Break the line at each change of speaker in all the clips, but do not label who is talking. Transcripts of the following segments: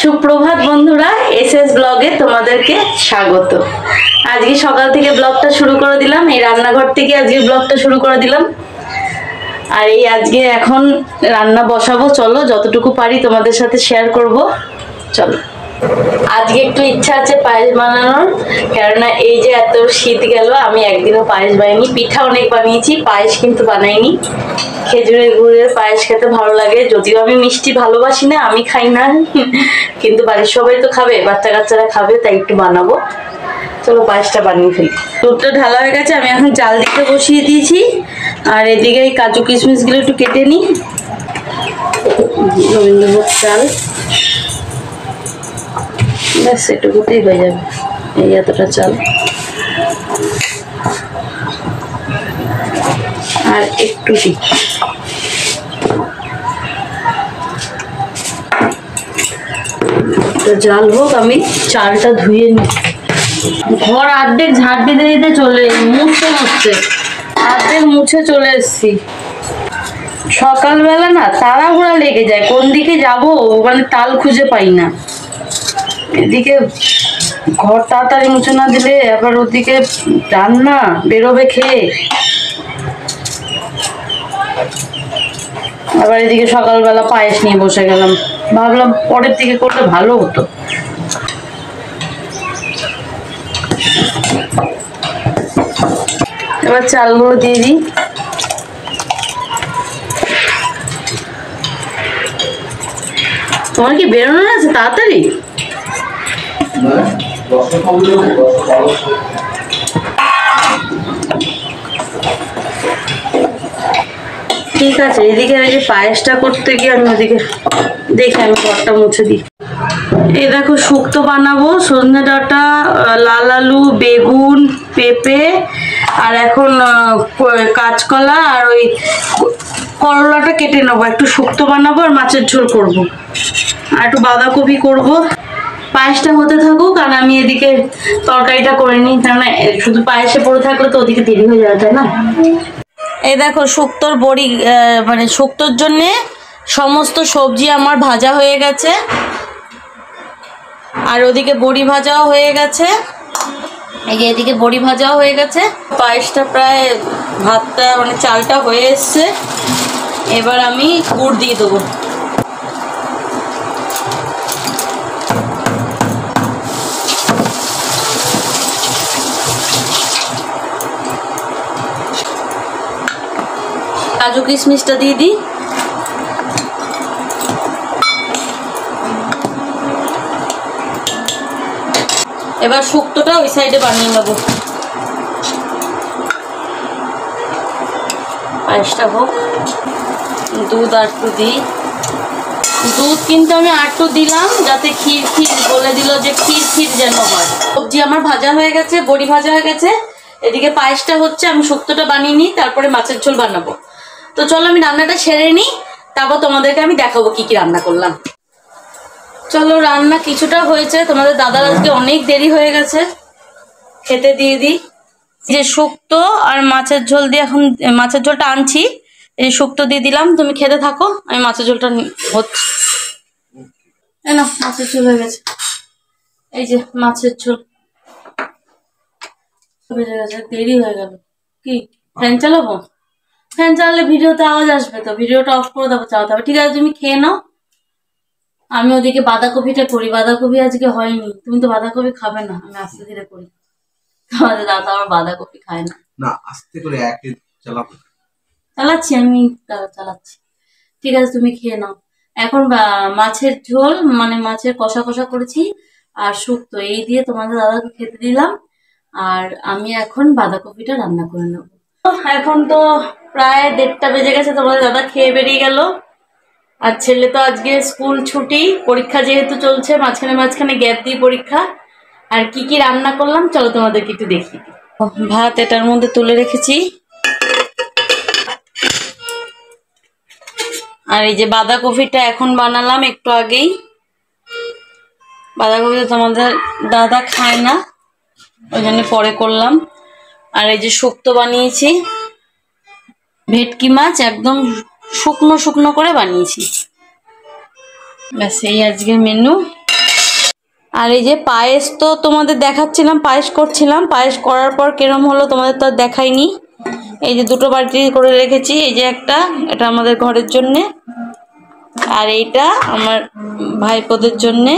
সুপ্রভাত বন্ধুরা, এসএস ব্লগে তোমাদেরকে স্বাগত। আজকে সকাল থেকে ব্লগটা শুরু করে দিলাম, এই রান্নাঘর থেকে আজকে ব্লগটা শুরু করে দিলাম। আর এই আজকে এখন রান্না বসাবো, চলো যতটুকু পারি তোমাদের সাথে শেয়ার করব। চলো, আজকে একটু ইচ্ছা আছে পায়েস বানানোর, কেননা এই যে এত শীত গেল আমি একদিনও পায়েস বানাইনি। পিঠা অনেক বানিয়েছি, পায়েস কিন্তু বানাইনি। খেজুরের গুড়ের পায়েস খেতে ভালো লাগে, যদিও আমি মিষ্টি ভালোবাসি না, আমি খাই না, কিন্তু বাড়ির সবাই তো খাবে, বাচ্চা কাচ্চারা খাবে, তাই একটু বানাবো। চলো পায়েসটা বানিয়ে ফেলি। দুধটা ঢালা হয়ে গেছে, আমি এখন চাল দিতে বসিয়ে দিয়েছি। আর এদিকে এই কাজু কিশমিশ গুলো একটু কেটে নিই। গোবিন্দভোগ চাল, ব্যাস এটুকুতেই হয়ে যাবে, এই এতটা চাল। আর একটু দিই, জাল হোক, আমি চালটা ধুয়ে নিই। ঘর অর্ধেক ঝাড় দিতে দিতে চলে মুছতে অর্ধেক মুছে চলে এসছি। সকালবেলা না তাড়াহুড়া লেগে যায়, কোন দিকে যাবো মানে তাল খুঁজে পাই না। এদিকে ঘর তাড়াতাড়ি মুছে না দিলে আবার ওদিকে রান্না বেরোবে খেয়ে, আবার এদিকে সকালবেলা পায়েস নিয়ে বসে গেলাম। ভাবলাম পরের দিকে করলে ভালো হতো। এবার চালগুলো দিয়ে দিই। তোমার কি বেরোনো আছে তাড়াতাড়ি? ঠিক আছে, এদিকে ওই যে পায়েসটা করতে গিয়ে আমি ওদিকে দেখে আমি ঘরটা মুছে দিই। এই দেখো শুক্তো বানাবো, সজনে ডাঁটা, লাল আলু, বেগুন, পেঁপে, আর এখন কাঁচকলা আর ওই করলাটা কেটে নেবো, একটু শুক্তো বানাবো আর মাছের ঝোল করবো, আর একটু বাঁধাকপি করবো। পায়েসটা হতে থাকুক আর আমি এদিকে তরকারিটা করে নিই, কেননা শুধু পায়েসে পড়ে থাকলে তো ওদিকে দেরি হয়ে যাবে, তাই না? এই দেখো শুক্তোর বড়ি, মানে শুক্তোর জন্যে সমস্ত সবজি আমার ভাজা হয়ে গেছে, আর ওদিকে বড়ি ভাজাও হয়ে গেছে। এই যে এদিকে বড়ি ভাজাও হয়ে গেছে। পায়েসটা প্রায় ভাতটা মানে চালটা হয়ে এসছে, এবার আমি গুড় দিয়ে দেবো। কাজু কিশমিশটা দিয়ে দিই। এবার শুক্তোটা ওই সাইডে বানিয়ে নেবো। পায়েসটা হোক, দুধ আর একটু দিই। দুধ কিন্তু আমি আর একটু দিলাম, যাতে ক্ষীর বলে দিল যে ক্ষীর যেন হয়। সবজি আমার ভাজা হয়ে গেছে, বড়ি ভাজা হয়ে গেছে, এদিকে পায়েসটা হচ্ছে, আমি শুক্তোটা বানিয়ে নিই, তারপরে মাছের ঝোল বানাবো। তো চলো আমি রান্নাটা সেরে নিই, তারপর তোমাদেরকে আমি দেখাবো কি কি রান্না করলাম। চলো, রান্না কিছুটা হয়েছে, তোমাদের দাদার আজকে অনেক দেরি হয়ে গেছে, খেতে দিয়ে দিই। যে শুক্তো আর মাছের ঝোল দিয়ে, এখন মাছের ঝোলটা আনছি, এই শুক্তো দিয়ে দিলাম, তুমি খেতে থাকো, আমি মাছের ঝোলটা হচ্ছে। না, মাছের ঝোল হয়ে গেছে, এই যে মাছের ঝোল বেড়ে গেছে, দেরি হয়ে গেল। কি ফ্যান চালাবো? ফ্যান চালালে ভিডিওতে আওয়াজ আসবে, তো ভিডিওটা অফ করে দেবো, চালাতে হবে। ঠিক আছে, তুমি খেয়ে নাও, আমি ওদিকে বাঁধাকপিটা করি। বাঁধাকপি আজকে হয়নি, তুমি তো বাঁধাকপি খাবে না, আমি আস্তে ধীরে করি। তোমাদের দাদা আমার বাঁধাকপি খায় না। না, আস্তে করে চালাচ্ছি আমি, চালাচ্ছি। ঠিক আছে, তুমি খেয়ে নাও। এখন মাছের ঝোল মানে মাছের কষা কষা করেছি আর শুক্তো, এই দিয়ে তোমাদের দাদাকে খেতে দিলাম, আর আমি এখন বাঁধাকপিটা রান্না করে নেবো। এখন তো প্রায় 1:30টা বেজে গেছে, তোমাদের দাদা খেয়ে বেরিয়ে গেল। আর ছেলে তো আজকে স্কুল ছুটি, পরীক্ষা যেহেতু চলছে, মাঝখানে গ্যাপ দিয়ে পরীক্ষা। আর কি কি রান্না করলাম চলো তোমাদেরকে একটু দেখি। ভাত এটার মধ্যে তুলে রেখেছি, আর এই যে বাঁধাকপিটা এখন বানালাম একটু আগেই। বাঁধাকপি তো তোমাদের দাদা খায় না, ওই জন্য পরে করলাম। আর এই যে শুক্তো বানিয়েছি, ভেটকি মাছ একদম শুকনো শুকনো করে বানিয়েছি। ব্যাস এই আজকের মেনু। আর এই যে পায়েস তো তোমাদের দেখাচ্ছিলাম, পায়েস করছিলাম, পায়েস করার পর কিরম হলো তোমাদের তো আর দেখাইনি। এই যে দুটো বাটি করে রেখেছি, এই যে একটা, এটা আমাদের ঘরের জন্যে, আর এইটা আমার ভাইপোদের জন্যে।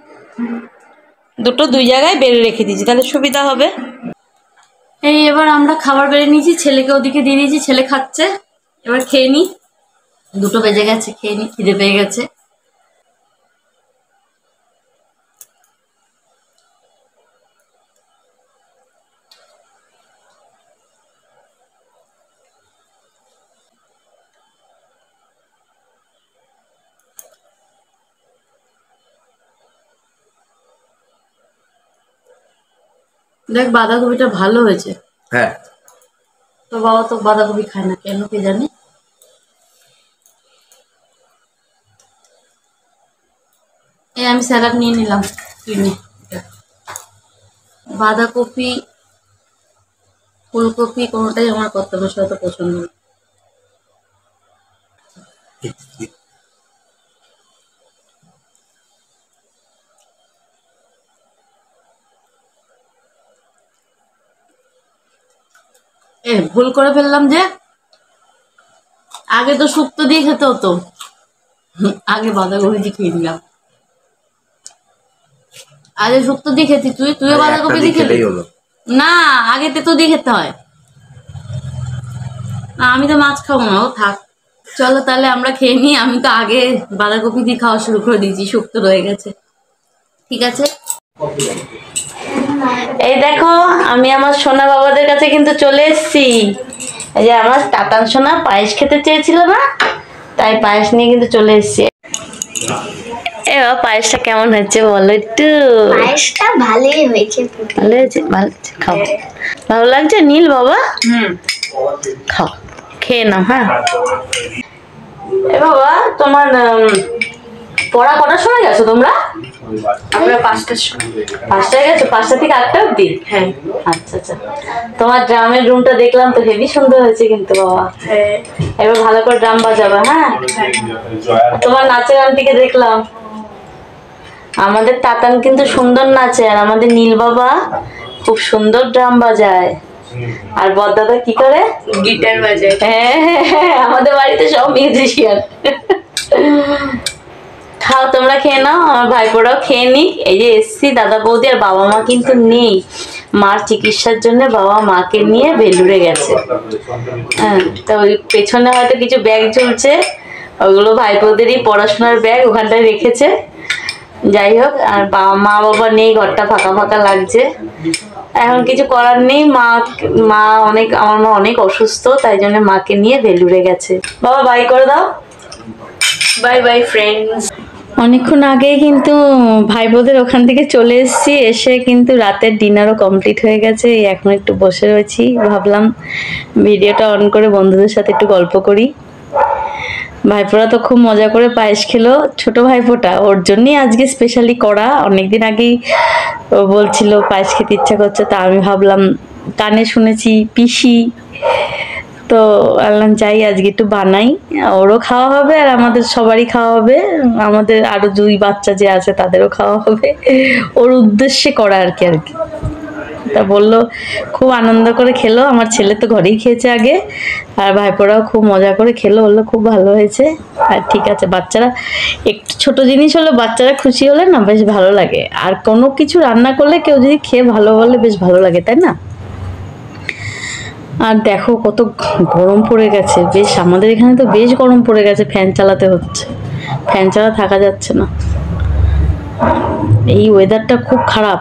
দুটো দুই জায়গায় বেড়ে রেখে দিয়েছি, তাহলে সুবিধা হবে। এই এবার আমরা খাবার বেড়ে নিয়েছি, ছেলেকে ওদিকে দিয়ে দিয়েছি, ছেলে খাচ্ছে। এবার খেয়ে নি, 2টো বেজে গেছে, খেয়ে নি, খিদে পেয়ে গেছে। দেখ বাঁধাকপিটা ভালো হয়েছে।
হ্যাঁ,
তো বাবা তো বাঁধাকপি খায় না কেন কে জানে। এই আমি স্যালাড নিয়ে নিলাম কিনে। বাঁধাকপি ফুলকপি কোনোটাই আমার কর্তা মশাই অত পছন্দ না। ভুল করে ফেললাম যে, আগে তো শুক্তো দিয়ে খেতে হতো, আগে বাঁধাকপি দিয়ে খেয়ে নিলাম। আগে শুক্তো দিয়ে খেতি, তুইও বাঁধাকপি দিয়ে খেলি না, আগে তেতো দিয়ে খেতে হয়। না আমি তো মাছ খাবো না, ও থাক। চলো তাহলে আমরা খেয়ে নিই, আমি তো আগে বাঁধাকপি দিয়ে খাওয়া শুরু করে দিয়েছি, শুক্তো রয়ে গেছে। ঠিক আছে, এই দেখো আমি আমার সোনা বাবাদের কাছে কিন্তু চলে এসেছি। এই যে আমার টাটান সোনা পায়েস খেতে চেয়েছিল না, তাই পায়েস নিয়ে কিন্তু চলে এসেছি। এবার পায়েসটা কেমন হচ্ছে বলো একটু।
পায়েসটা ভালোই হয়েছে,
ভালো হয়েছে, ভালো হয়েছে, খাও। ভালো লাগছে নীল বাবা? খাও, খেয়ে নাও। হ্যাঁ এ বাবা, তোমার পড়া কটার সময় গেছো তোমরা?
আমরা 5টার সময়।
5টায় গেছো? 5টা থেকে 8টা অব্দি?
হ্যাঁ।
আচ্ছা আচ্ছা। তোমার ড্রামের রুমটা দেখলাম তো, হেভি সুন্দর হয়েছে কিন্তু বাবা।
হ্যাঁ।
এবার ভালো করে ড্রাম বাজাবে। হ্যাঁ, তোমার নাচের আন্টিকে দেখলাম। আমাদের তাতান কিন্তু সুন্দর নাচে, আর আমাদের নীল বাবা খুব সুন্দর ড্রাম বাজায়। আর বড়দাদা কি করে?
গিটার বাজায়।
হ্যাঁ, আমাদের বাড়িতে সব মিউজিশিয়ান। খাও, তোমরা খেয়ে নাও, আমার ভাইপোরাও খেয়ে নিক। এই যে এসছি, দাদা বৌদি আর বাবা মা কিন্তু নেই, মার চিকিৎসার জন্য বাবা মাকে নিয়ে বেলুড়ে গেছে। হ্যাঁ, তো ওই পেছনে হয়তো কিছু ব্যাগ ঝুলছে, ওগুলো ভাইপোদেরই পড়াশোনার ব্যাগ, ওখানটায় রেখেছে। যাই হোক, আর মা বাবা নেই, ঘরটা ফাঁকা ফাঁকা লাগছে। এখন কিছু করার নেই, আমার মা অনেক অসুস্থ, তাই জন্য মাকে নিয়ে বেলুড়ে গেছে। বাবা বাই করে দাও।
Bye bye friends.
অনেকক্ষণ আগে কিন্তু ভাইবোদের ওখান থেকে চলে এসেছি, এসে কিন্তু রাতের ডিনারও কমপ্লিট হয়ে গেছে। এখন একটু বসে রয়েছি, ভাবলাম ভিডিওটা অন করে বন্ধুদের সাথে একটু গল্প করি। ভাইপোরা তো খুব মজা করে পায়েস খেলো, ছোট ভাইপোটা, ওর জন্যই আজকে স্পেশালি করা। অনেকদিন আগেই ও বলছিল পায়েস খেতে ইচ্ছা করছে, তা আমি ভাবলাম, কানে শুনেছি পিসি, তো বললাম যাই আজকে একটু বানাই, ওরও খাওয়া হবে আর আমাদের সবারই খাওয়া হবে, আমাদের আরো 2 বাচ্চা যে আছে তাদেরও খাওয়া হবে, ওর উদ্দেশ্যে করা আর কি। তা বললো, খুব আনন্দ করে খেলো। আমার ছেলে তো ঘরেই খেয়েছে আগে, আর ভাইপোরাও খুব মজা করে খেলো, বললো খুব ভালো হয়েছে। আর ঠিক আছে, বাচ্চারা একটু ছোট জিনিস হলে বাচ্চারা খুশি হলে না বেশ ভালো লাগে, আর কোনো কিছু রান্না করলে কেউ যদি খেয়ে ভালো বলে বেশ ভালো লাগে, তাই না? আর দেখো কত গরম পড়ে গেছে, বেশ আমাদের এখানে তো বেশ গরম পড়ে গেছে, ফ্যান চালাতে হচ্ছে, ফ্যান ছাড়া থাকা যাচ্ছে না। এই ওয়েদারটা খুব খারাপ,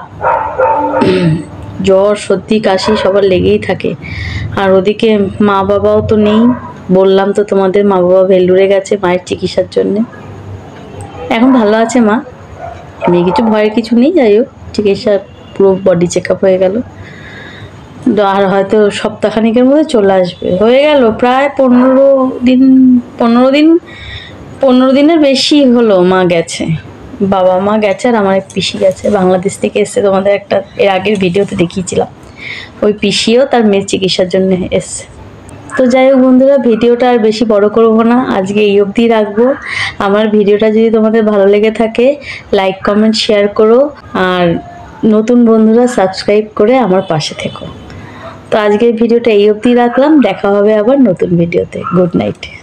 জ্বর সর্দি কাশি সবার লেগেই থাকে। আর ওদিকে মা বাবাও তো নেই, বললাম তো তোমাদের, মা বাবা ভেলুড়ে গেছে মায়ের চিকিৎসার জন্য। এখন ভালো আছে মা, এমনি কিছু ভয়ের কিছু নেই। যাই হোক, চিকিৎসা পুরো বডি চেক আপ হয়ে গেল, আর হয়তো সপ্তাহখানিকের মধ্যে চলে আসবে। হয়ে গেল প্রায় 15 দিনের বেশি হলো মা গেছে, বাবা মা গেছে, আর আমার এক পিসি গেছে, বাংলাদেশ থেকে এসছে। তোমাদের একটা এর আগের ভিডিওতে দেখিয়েছিলাম, ওই পিসিও তার মেয়ের চিকিৎসার জন্য এসছে। তো যাই হোক বন্ধুরা, ভিডিওটা আর বেশি বড় করব না, আজকে এই অবধি রাখবো। আমার ভিডিওটা যদি তোমাদের ভালো লেগে থাকে লাইক কমেন্ট শেয়ার করো, আর নতুন বন্ধুরা সাবস্ক্রাইব করে আমার পাশে থেকো। তো আজকের ভিডিওটা এই অবধি রাখলাম, দেখা হবে আবার নতুন ভিডিওতে। Good night.